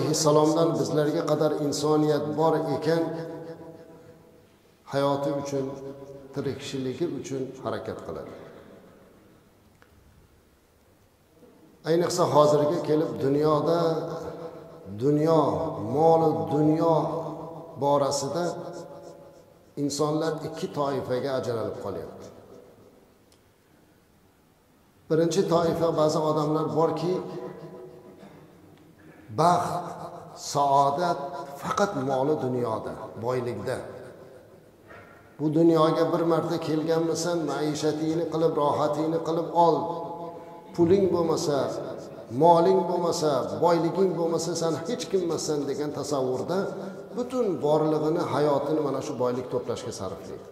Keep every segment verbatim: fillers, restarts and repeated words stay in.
alayhissalomdan bizlarga qadar insoniyat bor ekan, hayoti uchun, tirikchiligi uchun harakat qiladi. Ayniqsa hozirga kelib dunyoda dunyo, mol, dunyo borasida insonlar ikki toifaga ajralib qolyapti. Birinchi toifa ba'zi odamlar borki, baxt, saodat faqat moli dunyoda, boylikda. Bu dunyoga bir marta kelganmisan, maishatingni qilib, rohatingni qilib ol. Puling bo'lmasa, moling bo'lmasa, boyliging bo'lmasa, sen hech kimmasan degan tasavvurda butun borlig'ini, hayotini mana shu boylik to'plashga sarflaydi.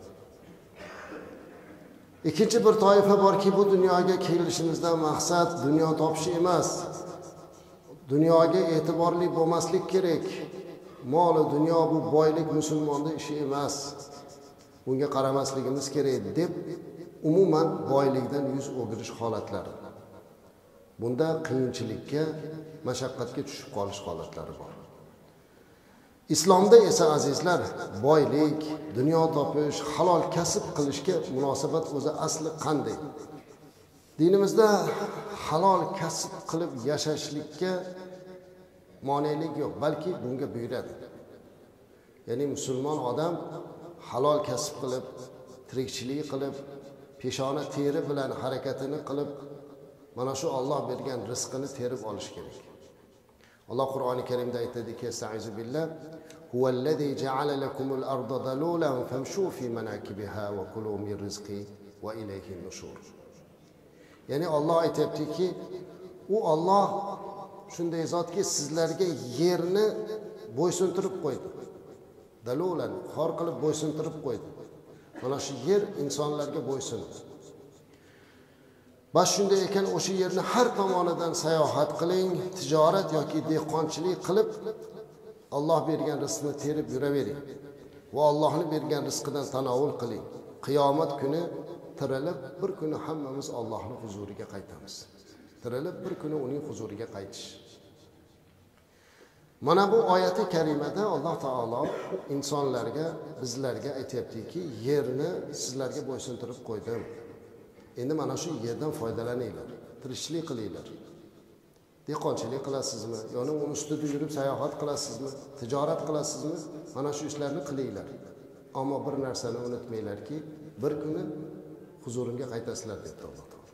Ikkinchi bir toifa borki, bu dunyoga kelishimizdan maqsad dunyo topish emas. Dunyoga e'tiborli bo'lmaslik kerak. Mol, dunyo bu boylik musulmonning ishi emas. Bunga qaramasligimiz kerak deb umuman boylikdan yuz o'girish holatlari. Bunda qiyinchilikka, mashaqqatga tushib qolish holatlari bor. Islomda esa azizlar, boylik, dunyo topish, halol kasb qilishga munosabat o'zi asli qanday? Dinimizda halol kasb qilib yashashlikka monelik yo'q, balki bunga buyuradi. Ya'ni musulmon odam halol kasb qilib, tirikchilik qilib, peshona teri bilan harakatini qilib, mana shu Alloh bergan rizqini terib olish kerak. Alloh Qur'oni Karimda aytadiki, "Estaizu billah, huvallazi ja'ala lakumul arda dalulan famshu fi manakibiha va kulu min rizqi va ilayhi nushur." Ya'ni Alloh aytayaptiki, u Alloh shunday zotki sizlarga yerni bo'ysuntirib qo'ydi. Dalulan, xor qilib bo'ysuntirib qo'ydi. Mana shu yer insonlarga bo'ysunadi. Bas shunday ekan, o'sha yerni har tomonidan sayohat qiling, tijorat yoki dehqonchilik qilib Alloh bergan rizqni terib yuravering va Allohning bergan rizqidan tanovul qiling. Qiyomat kuni tirilib bir kuni hammamiz Allohning huzuriga qaytamiz. Tirilib bir kuni uning huzuriga qaytish. Mana bu oyati karimada Alloh taolo insonlarga, bizlarga aytayaptiki, yerni sizlarga bo'ysuntirib qo'ydim. Endi mana shu yerdan foydalaninglar, tirikchilik qilinglar. Dehqonchilik qilasizmi, yo'ni uning ustida yurib sayohat qilasizmi, tijorat qilasizmi? Mana shu ishlarni qilinglar. Ammo bir narsani unutmanglarki, bir kuni huzurimga qaytasizlar deb Alloh taolo.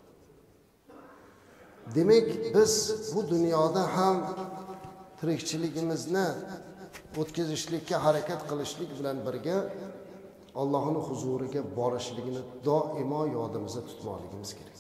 Demak, biz bu dunyoda ham tirikchiligimizni o'tkazishlikka harakat qilishlik bilan birga Allohning huzuriga borishligini doimo yodimizda tutmoqligimiz kerak.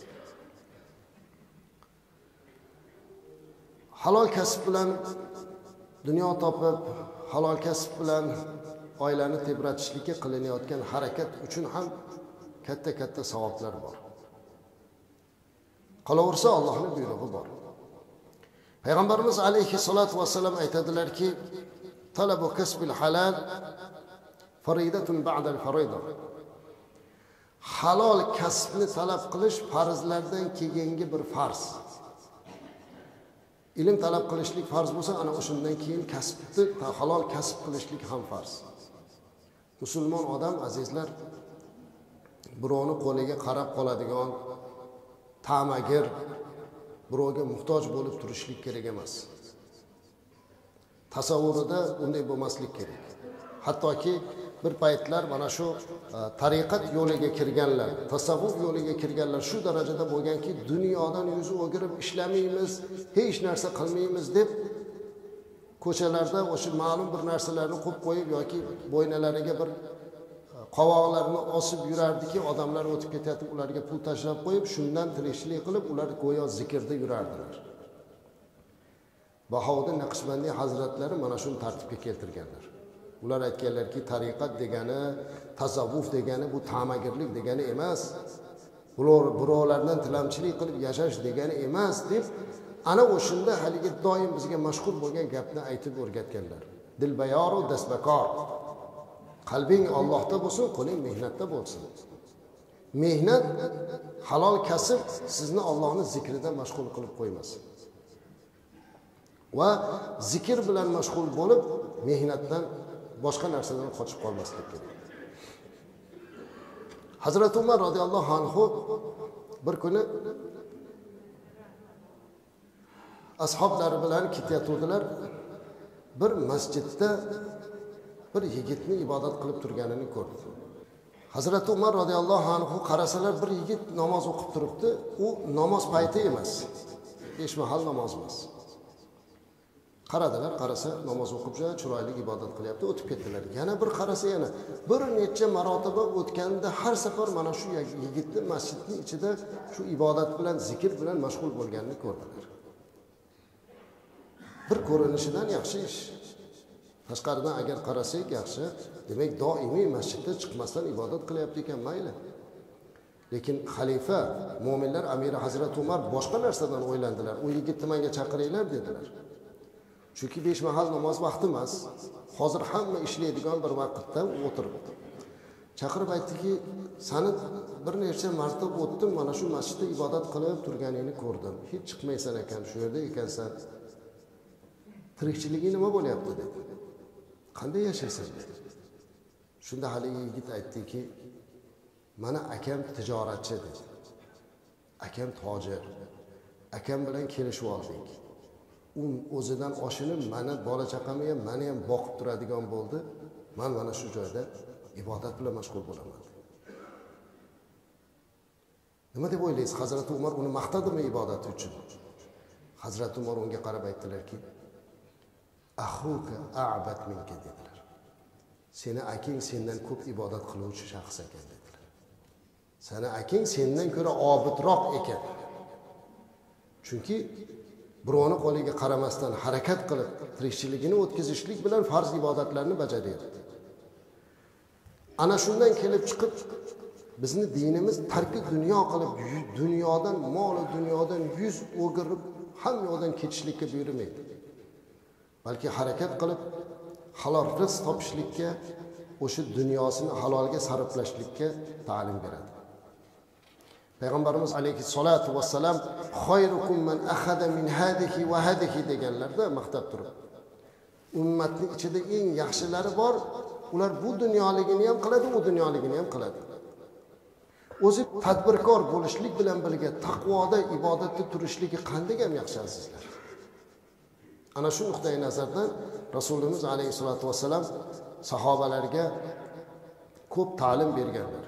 Halol kasb bilan dunyo topib, halol kasb bilan oilani tebratishlikka qilinayotgan harakat uchun ham katta-katta savoblar bor. Qolaversa Allohning buyrug'i bor. Payg'ambarimiz alayhi salatu vasallam aytadilarki, talabu kasbil halal faridatun ba'dal farida. Halol kasbni talab qilish farzlardan keyingi bir farz. Ilm talab qilishlik farz bo'lsa, ana o'shundan keyin kasbni, halol kasb qilishlik ham farz. Musulmon odam azizlar, birovning qo'liga qarab qoladigan, ta'magir, birovga muhtoj bo'lib turishlik kerak emas. Tasavvurida unday bo'lmaslik kerak. Hattoki bir paytlar mana shu tariqat yo'liga kirganlar, tasavvuf yo'liga kirganlar shu darajada bo'lganki, dunyodan yuzi o'girib ishlamaymiz, hech narsa qilmaymiz deb ko'chalarda o'sha ma'lum bir narsalarni qo'yib qo'yib yoki bo'ynalariga bir qovoqlarini osib yurardiki, odamlar o'tib ketayotib ularga pul tashlab qo'yib, shundan tirikchilik qilib, ular go'yo zikrda yurardilar. Bahovuddin Naqshbandiy hazratlari mana shuni tartibga keltirganlar. Ular aytganlarki, tariqat degani, tasavvuf degani bu ta'magirlik degani emas. Bular birovlardan tilamchilik qilib yashash degani emas deb ana o'shunda haligi doim bizga mashhur bo'lgan gapni aytib o'rgatganlar. Dilbayoru dasbakor. Qalbing Allohda bo'lsin, qo'ling mehnatda bo'lsin. Mehnat, halol kasb sizni Allohning zikridan mashg'ul qilib qo'ymasin. va zikr bilan mashg'ul bo'lib, mehnatdan, boshqa narsadan qochib qolmaslik kerak. Hazrat Umar radhiyallohu anhu bir kuni ashablari bilan ketayotgandilar. Bir masjidda bir yigitni ibodat qilib turganini ko'rdi. Hazrat Umar radhiyallohu anhu qarasalar, bir yigit namoz o'qib turibdi. U namoz payti emas. Besh mahal namoz emas. Qaradilar, qarasa namoz o'qib joy chiroyli ibodat qilyapti, o'tib ketdilar. Yana bir qarasa, yana bir necha marotaba o'tganda har safar mana shu yigitni masjidning ichida shu ibodat bilan, zikr bilan mashg'ul bo'lganini ko'rdilar. Bir ko'rinishidan yaxshi ish. Tashqaridan agar qarasak yaxshi, demak doimiy masjidda chiqmasdan ibodat qilyapti ekan, mayli. Lekin xalifa, mu'minlar amiri Hazrat Umar boshqa narsadan o'ylandilar. U yigitni menga chaqiringlar dedilar. Chunki besh mahal namoz vaqti emas. Hozir hamma ishlaydigan bir vaqtda o'tiribdi. Chaqirib aytdiki, "Seni bir necha marta o'tdim, mana shu masjidda ibodat qilib turganingni ko'rdim. Hech chiqmaysan ekan, shu yerda ekansan. Tirikchiliging nima bo'lyapti?" dedi. "Qanday yashaysan?" dedi. Shunda hali yigit aytdiki, "Mana akam tijoratchi" dedi. "Akam tojir. Akam bilan kelishib oldik. U o'zidan oshini mana bola chaqamni ham, meni ham boqib turadigan bo'ldi. Men mana shu joyda ibodat bilan mashg'ul bo'laman." Nima deb o'ylaysiz? Hazrat Umar uni maqtadimi ibodat uchun? Hazrat Umar unga qarab aytdilarki, "Ahuka a'bad minka" dedilar. "Seni aking sendan ko'p ibodat qiluvchi shaxs ekan" dedilar. "Seni aking sendan ko'ra obidroq ekan." Chunki birovni qo'liga qaramasdan harakat qilib tirikchiligini o'tkazishlik bilan farz ibodatlarni bajaryapti. Ana shundan kelib chiqib bizni dinimiz tarki dunyo qilib, dunyodan, mol dunyodan yuz o'girib hamma yoqdan ketishlikka buyurmaydi. Balki harakat qilib halol rizq topishlikka, o'sha dunyosini halolga sarflashlikka ta'lim beradi. Payg'ambarimiz alayhissalatu vassalam "Xayrukum man akhada min hadihi va hadihi" deganlarda maqtab turib, ummatning ichida eng yaxshilari bor, ular bu dunyoligini ham qiladi, u dunyoligini ham qiladi. O'zi tadbirkor bo'lishlik bilan birga taqvoda, ibodatda turishligi qanday ham yaxshi azizlar. Ana shu nuqtai nazardan Rasulimiz alayhissalatu vassalam sahobalarga ko'p ta'lim berganlar.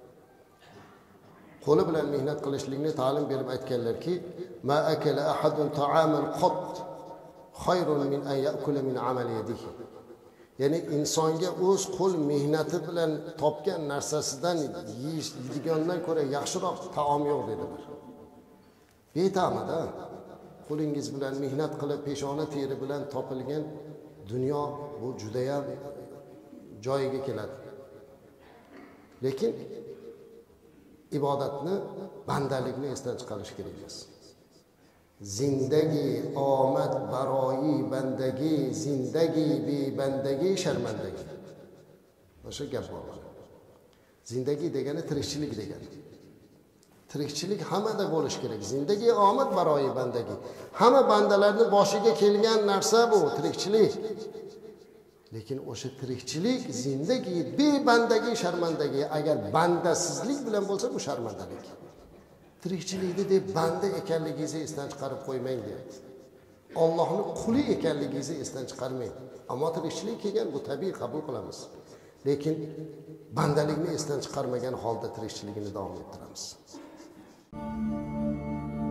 Qo'li bilan mehnat qilishlikni ta'lim berib aytganlarki, "Ma akala ahadun ta'aman qat khayrun min an ya'kula min amali yadihi." Ya'ni insonga o'z qo'l mehnati bilan topgan narsasidan yeyishgandan ko'ra yaxshiroq taom yo'q dedilar. Beta'mada qo'lingiz bilan mehnat qilib peshona teri bilan topilgan dunyo bu juda ham joyiga keladi. Lekin ibodatni, bandalikni esdan chiqarish kerak emas. Zindagi omad baroyi bandagi, zindagi be bandagi sharmandagi. O'sha gap bor. Zindagi degani tirikchilik degani. Tirikchilik hammada bo'lish kerak. Zindagi omad baroyi bandagi. Hamma bandalarning boshiga kelgan narsa bu tirikchilik. Lekin o'sha tirikchilik zindagi bebandagi sharmandagi, agar bandasizlik bilan bo'lsa bu sharmandalik. Tirikchilikni deb banda ekanligingizni esdan chiqarib qo'ymang deyapti. Allohning quli ekanligingizni esdan chiqarmang. Ammo tirikchilik kelgan bu tabiiy qabul qilamiz. Lekin bandalikni esdan chiqarmagan holda tirikchiligini davom ettiramiz.